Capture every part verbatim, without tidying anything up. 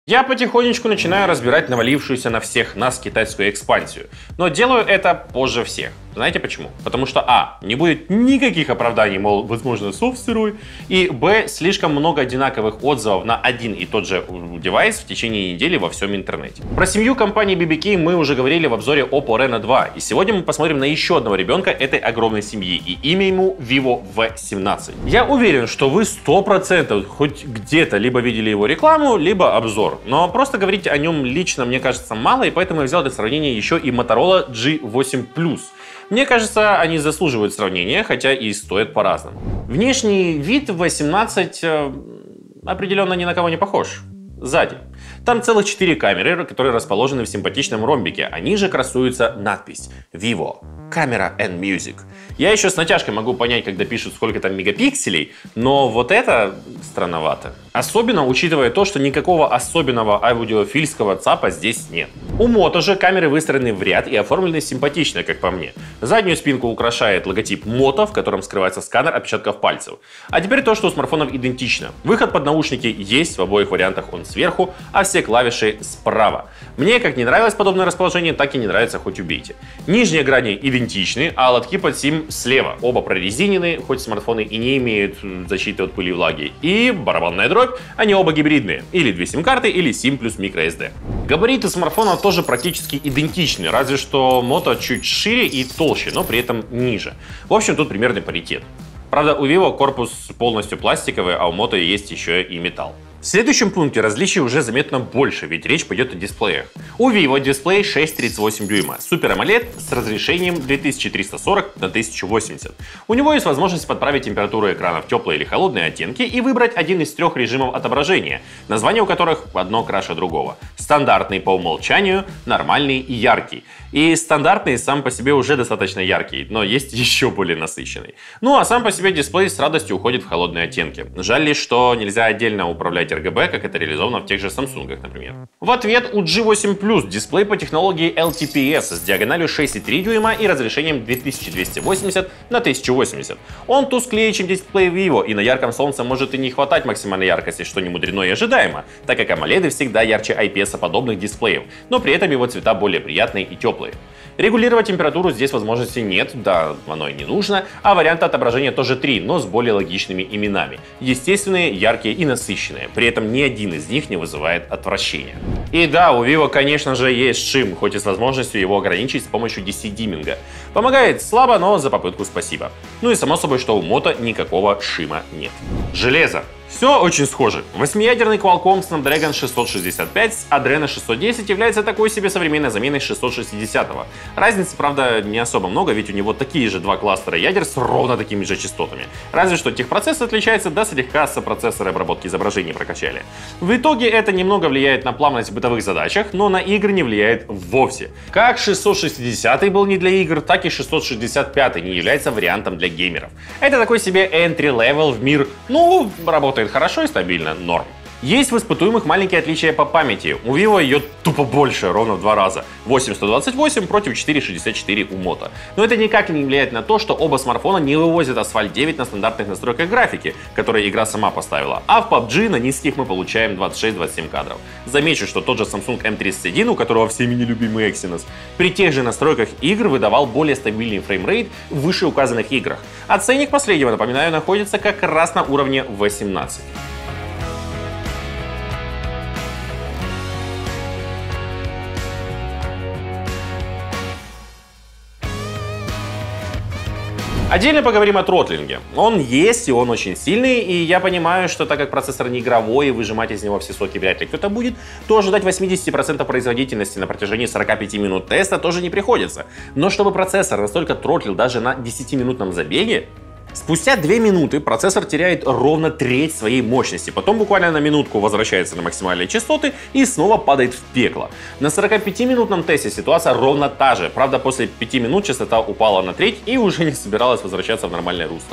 Я потихонечку начинаю разбирать навалившуюся на всех нас китайскую экспансию, но делаю это позже всех. Знаете почему? Потому что а. Не будет никаких оправданий, мол, возможно, софт сырой, и б. Слишком много одинаковых отзывов на один и тот же девайс в течение недели во всем интернете. Про семью компании би би кей мы уже говорили в обзоре Oppo Reno два, и сегодня мы посмотрим на еще одного ребенка этой огромной семьи, и имя ему Vivo ви семнадцать. Я уверен, что вы сто процентов хоть где-то либо видели его рекламу, либо обзор, но просто говорить о нем лично мне кажется мало, и поэтому я взял для сравнения еще и Motorola джи восемь плюс. Мне кажется, они заслуживают сравнения, хотя и стоят по-разному. Внешний вид ви семнадцать э, определенно ни на кого не похож. Сзади. Там целых четыре камеры, которые расположены в симпатичном ромбике, а ниже красуется надпись Vivo Camera and Music. Я еще с натяжкой могу понять, когда пишут, сколько там мегапикселей, но вот это странновато. Особенно учитывая то, что никакого особенного аудиофильского ЦАПа здесь нет. У Moto же камеры выстроены в ряд и оформлены симпатично, как по мне. Заднюю спинку украшает логотип Moto, в котором скрывается сканер отпечатков пальцев. А теперь то, что у смартфонов идентично. Выход под наушники есть, в обоих вариантах он сверху, а все клавиши справа. Мне как не нравилось подобное расположение, так и не нравится, хоть убейте. Нижние грани идентичны, а лотки под сим слева. Оба прорезинены, хоть смартфоны и не имеют защиты от пыли и влаги. И барабанная дробь, они оба гибридные. Или две сим-карты, или сим плюс microSD. Габариты смартфонов тоже практически идентичны, разве что Moto чуть шире и толще, но при этом ниже. В общем, тут примерный паритет. Правда, у Vivo корпус полностью пластиковый, а у Moto есть еще и металл. В следующем пункте различий уже заметно больше, ведь речь пойдет о дисплеях. У Vivo дисплей шесть целых тридцать восемь дюйма, Super AMOLED с разрешением две тысячи триста сорок на тысячу восемьдесят. У него есть возможность подправить температуру экрана в теплые или холодные оттенки и выбрать один из трех режимов отображения, названия у которых одно краше другого. Стандартный по умолчанию, нормальный и яркий. И стандартный сам по себе уже достаточно яркий, но есть еще более насыщенный. Ну а сам по себе дисплей с радостью уходит в холодные оттенки. Жаль лишь, что нельзя отдельно управлять эр джи би, как это реализовано в тех же Samsung, например. В ответ у джи восемь плюс дисплей по технологии эл ти пи эс с диагональю шесть целых три дюйма и разрешением две тысячи двести восемьдесят на тысячу восемьдесят. Он тусклее, чем дисплей Vivo, и на ярком солнце может и не хватать максимальной яркости, что не мудрено и ожидаемо, так как AMOLED всегда ярче ай пи эс-подобных дисплеев, но при этом его цвета более приятные и теплые. Регулировать температуру здесь возможности нет, да, оно и не нужно, а варианты отображения тоже три, но с более логичными именами. Естественные, яркие и насыщенные, при этом ни один из них не вызывает отвращения. И да, у Vivo, конечно же, есть шим, хоть и с возможностью его ограничить с помощью ди си-димминга. Помогает слабо, но за попытку спасибо. Ну и само собой, что у Moto никакого шима нет. Железо. Все очень схоже. Восьмиядерный Qualcomm Snapdragon шестьсот шестьдесят пять с Adreno шестьсот десять является такой себе современной заменой шестьсот шестидесятого. Разницы, правда, не особо много, ведь у него такие же два кластера ядер с ровно такими же частотами. Разве что техпроцесс отличается, да слегка сопроцессоры обработки изображений прокачали. В итоге это немного влияет на плавность в бытовых задачах, но на игры не влияет вовсе. Как шестьсот шестидесятый был не для игр, так и шестьсот шестьдесят пятый не является вариантом для геймеров. Это такой себе entry-level в мир, ну, работает хорошо и стабильно, норм. Есть в испытуемых маленькие отличия по памяти. У Vivo ее тупо больше, ровно в два раза. восемь сто двадцать восемь против четыре шестьдесят четыре у Moto. Но это никак не влияет на то, что оба смартфона не вывозят Asphalt девять на стандартных настройках графики, которые игра сама поставила. А в пабг на низких мы получаем двадцать шесть двадцать семь кадров. Замечу, что тот же Samsung эм тридцать один, у которого всеми нелюбимый Exynos, при тех же настройках игр выдавал более стабильный фреймрейт в вышеуказанных играх. А ценник последнего, напоминаю, находится как раз на уровне ви семнадцать. Отдельно поговорим о тротлинге. Он есть, и он очень сильный, и я понимаю, что так как процессор не игровой, и выжимать из него все соки вряд ли кто-то будет, то ожидать восемьдесят процентов производительности на протяжении сорока пяти минут теста тоже не приходится. Но чтобы процессор настолько тротлил даже на десятиминутном забеге, спустя две минуты процессор теряет ровно треть своей мощности, потом буквально на минутку возвращается на максимальные частоты и снова падает в пекло. На сорокапятиминутном тесте ситуация ровно та же, правда после пяти минут частота упала на треть и уже не собиралась возвращаться в нормальное русло.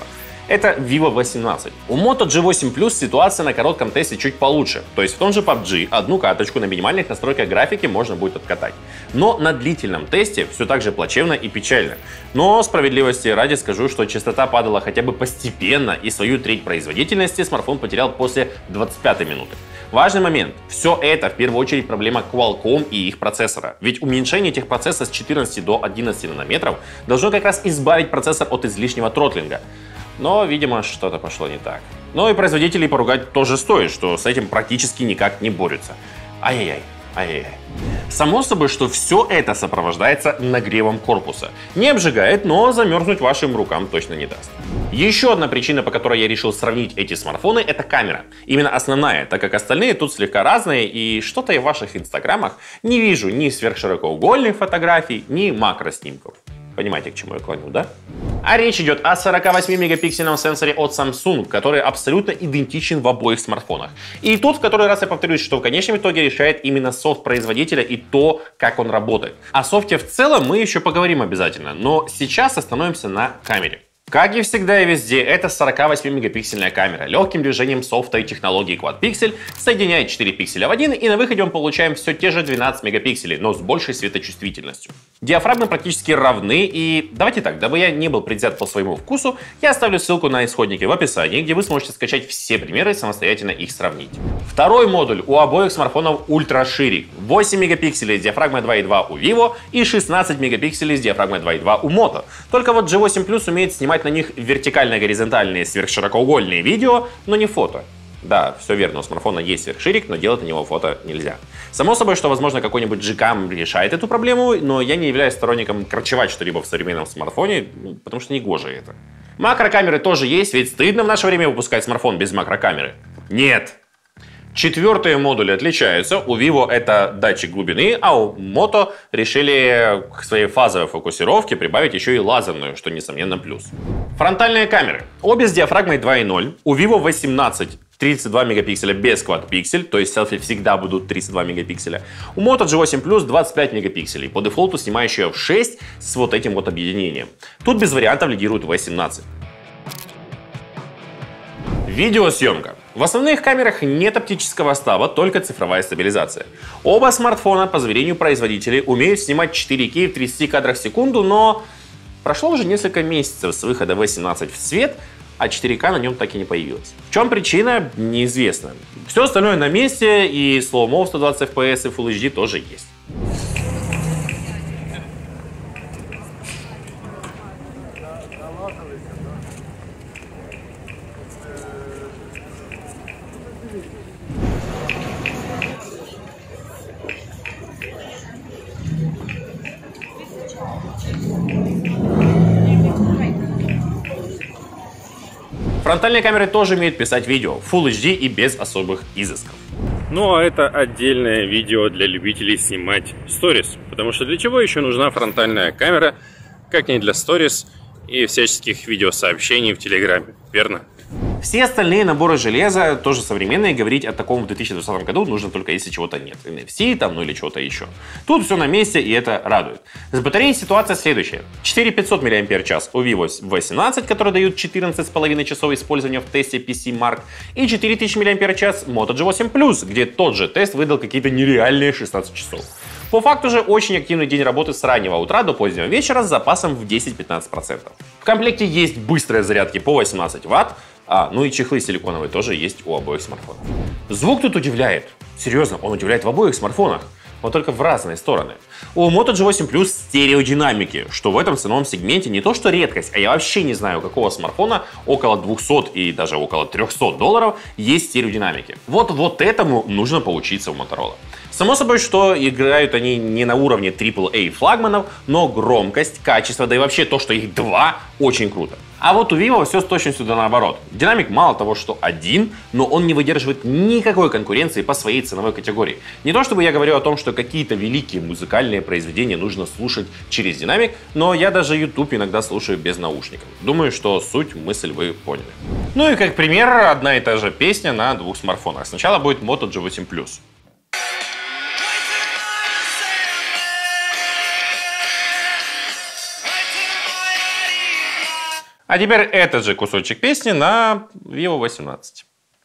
Это Vivo восемнадцать. У Moto джи восемь плюс ситуация на коротком тесте чуть получше. То есть в том же пабг одну каточку на минимальных настройках графики можно будет откатать. Но на длительном тесте все так же плачевно и печально. Но справедливости ради скажу, что частота падала хотя бы постепенно, и свою треть производительности смартфон потерял после двадцать пятой минуты. Важный момент. Все это в первую очередь проблема Qualcomm и их процессора. Ведь уменьшение этих процессов с четырнадцати до одиннадцати нанометров должно как раз избавить процессор от излишнего тротлинга. Но, видимо, что-то пошло не так. Но и производителей поругать тоже стоит, что с этим практически никак не борются. Ай-яй-яй. Ай-яй-яй. Само собой, что все это сопровождается нагревом корпуса. Не обжигает, но замерзнуть вашим рукам точно не даст. Еще одна причина, по которой я решил сравнить эти смартфоны, это камера. Именно основная, так как остальные тут слегка разные, и что-то я в ваших инстаграмах не вижу ни сверхширокоугольных фотографий, ни макроснимков. Понимаете, к чему я клоню, да? А речь идет о сорока восьми мегапиксельном сенсоре от Samsung, который абсолютно идентичен в обоих смартфонах. И тут в который раз я повторюсь, что в конечном итоге решает именно софт производителя и то, как он работает. О софте в целом мы еще поговорим обязательно, но сейчас остановимся на камере. Как и всегда и везде, это сорока восьми мегапиксельная камера. Легким движением софта и технологии Quad Pixel соединяет четыре пикселя в один, и на выходе мы получаем все те же двенадцать мегапикселей, но с большей светочувствительностью. Диафрагмы практически равны, и давайте так, дабы я не был предвзят по своему вкусу, я оставлю ссылку на исходники в описании, где вы сможете скачать все примеры и самостоятельно их сравнить. Второй модуль у обоих смартфонов ультраширик. восемь мегапикселей с диафрагмой два и два у Vivo и шестнадцать мегапикселей с диафрагмой два и два у Moto. Только вот джи восемь плюс умеет снимать на них вертикально-горизонтальные сверхширокоугольные видео, но не фото. Да, все верно, у смартфона есть сверхширик, но делать на него фото нельзя. Само собой, что, возможно, какой-нибудь джи-кам решает эту проблему, но я не являюсь сторонником корчевать что-либо в современном смартфоне, потому что не гоже это. Макрокамеры тоже есть, ведь стыдно в наше время выпускать смартфон без макрокамеры. Нет! Четвертые модули отличаются. У Vivo это датчик глубины, а у Moto решили к своей фазовой фокусировке прибавить еще и лазерную, что несомненно плюс. Фронтальные камеры. Обе с диафрагмой два и ноль. У Vivo восемнадцать тридцать два мегапикселя без Quad Pixel, то есть селфи всегда будут тридцать два мегапикселя. У Moto джи восемь плюс двадцать пять мегапикселей, по дефолту снимающая в шесть с вот этим вот объединением. Тут без вариантов лидирует восемнадцать. Видеосъемка. В основных камерах нет оптического стаба, только цифровая стабилизация. Оба смартфона, по заверению производителей, умеют снимать четыре кей в тридцати кадрах в секунду, но прошло уже несколько месяцев с выхода восемнадцать в свет, а четыре ка на нем так и не появилось. В чем причина, неизвестно. Все остальное на месте, и слоумо в сто двадцать эф пи эс и Full эйч ди тоже есть. Фронтальные камеры тоже умеют писать видео в Full эйч ди и без особых изысков. Ну а это отдельное видео для любителей снимать сторис. Потому что для чего еще нужна фронтальная камера, как не для сторис и всяческих видеосообщений в Телеграме, верно? Все остальные наборы железа тоже современные, говорить о таком в две тысячи двадцатом году нужно только если чего-то нет. эн эф си там, ну или чего-то еще. Тут все на месте, и это радует. С батареей ситуация следующая. четыре тысячи пятьсот мАч у Vivo восемнадцать, которые дают четырнадцать с половиной часов использования в тесте пи си Mark, и четыре тысячи мАч Moto джи восемь плюс, где тот же тест выдал какие-то нереальные шестнадцать часов. По факту же очень активный день работы с раннего утра до позднего вечера с запасом в десять-пятнадцать процентов. В комплекте есть быстрые зарядки по восемнадцать ватт, а, ну и чехлы силиконовые тоже есть у обоих смартфонов. Звук тут удивляет. Серьезно, он удивляет в обоих смартфонах, но только в разные стороны. У Moto джи восемь плюс стереодинамики, что в этом ценовом сегменте не то что редкость, а я вообще не знаю, у какого смартфона около двухсот и даже около трёхсот долларов есть стереодинамики. Вот, вот этому нужно поучиться у Motorola. Само собой, что играют они не на уровне трипл эй флагманов, но громкость, качество, да и вообще то, что их два, очень круто. А вот у Vivo все с точностью да наоборот. Динамик мало того, что один, но он не выдерживает никакой конкуренции по своей ценовой категории. Не то чтобы я говорю о том, что какие-то великие музыкальные произведения нужно слушать через динамик, но я даже YouTube иногда слушаю без наушников. Думаю, что суть мысль вы поняли. Ну и как пример, одна и та же песня на двух смартфонах. Сначала будет Moto джи восемь плюс. А теперь этот же кусочек песни на Vivo восемнадцать.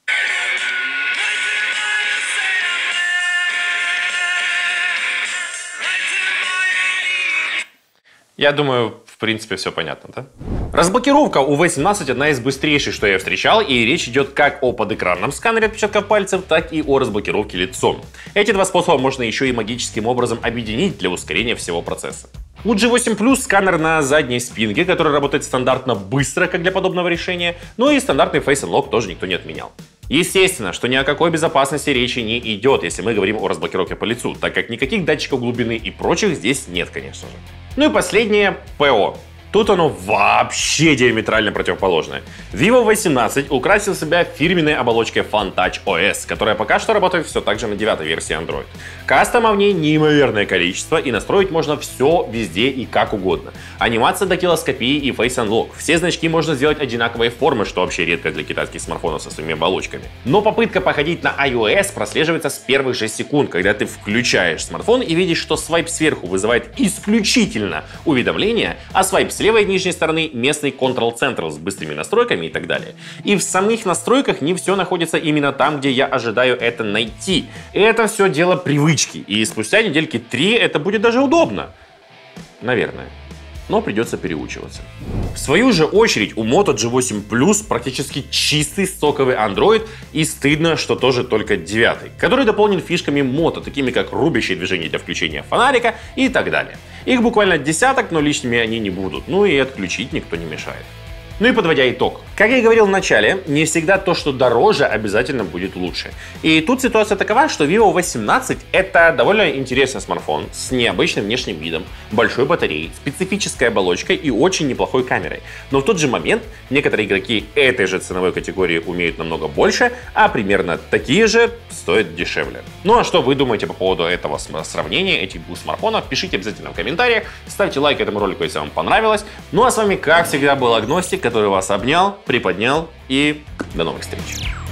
Я думаю, в принципе, все понятно, да? Разблокировка у ви семнадцать одна из быстрейших, что я встречал, и речь идет как о подэкранном сканере отпечатков пальцев, так и о разблокировке лицом. Эти два способа можно еще и магическим образом объединить для ускорения всего процесса. У джи восемь плюс сканер на задней спинке, который работает стандартно быстро, как для подобного решения, но и стандартный Face Unlock тоже никто не отменял. Естественно, что ни о какой безопасности речи не идет, если мы говорим о разблокировке по лицу, так как никаких датчиков глубины и прочих здесь нет, конечно же. Ну и последнее — ПО. Тут оно вообще диаметрально противоположное. Vivo ви семнадцать украсил себя фирменной оболочкой FunTouch о эс, которая пока что работает все так же на девятой версии Android. Кастома в ней неимоверное количество, и настроить можно все везде и как угодно. Анимация дактилоскопии и Face Unlock. Все значки можно сделать одинаковой формы, что вообще редко для китайских смартфонов со своими оболочками. Но попытка походить на iOS прослеживается с первых же секунд, когда ты включаешь смартфон и видишь, что свайп сверху вызывает исключительно уведомления, а свайп с левой нижней стороны местный Control-Center с быстрыми настройками и так далее. И в самих настройках не все находится именно там, где я ожидаю это найти. И это все дело привычки, и спустя недельки три это будет даже удобно. Наверное. Но придется переучиваться. В свою же очередь у Moto джи восемь плюс практически чистый стоковый Android, и стыдно, что тоже только девятый, который дополнен фишками Moto, такими как рубящие движения для включения фонарика и так далее. Их буквально десяток, но лишними они не будут, ну и отключить никто не мешает. Ну и подводя итог. Как я и говорил в начале, не всегда то, что дороже, обязательно будет лучше. И тут ситуация такова, что Vivo ви семнадцать это довольно интересный смартфон с необычным внешним видом, большой батареей, специфической оболочкой и очень неплохой камерой. Но в тот же момент некоторые игроки этой же ценовой категории умеют намного больше, а примерно такие же стоят дешевле. Ну а что вы думаете по поводу этого сравнения этих двух смартфонов? Пишите обязательно в комментариях, ставьте лайк этому ролику, если вам понравилось. Ну а с вами, как всегда, был Агностик, который вас обнял, приподнял, и до новых встреч.